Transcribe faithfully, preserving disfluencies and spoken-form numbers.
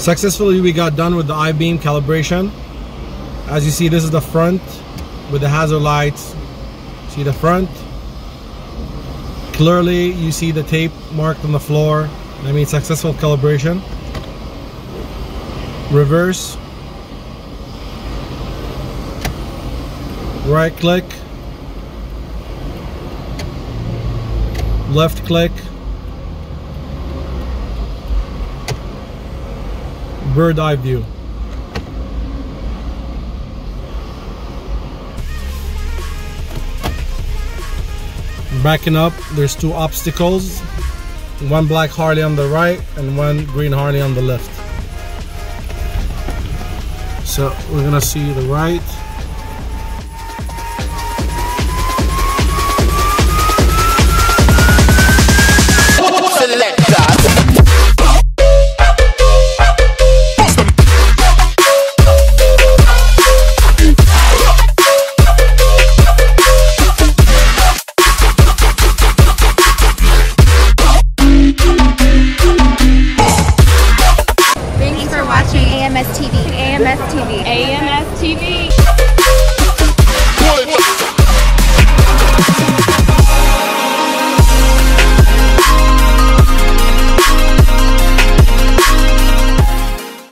Successfully, we got done with the iBEAM calibration. As you see, this is the front with the hazard lights. See the front? Clearly, you see the tape marked on the floor. That means successful calibration. Reverse. Right click. Left click. Bird eye view. Backing up, there's two obstacles. One black Harley on the right and one green Harley on the left. So we're gonna see the right.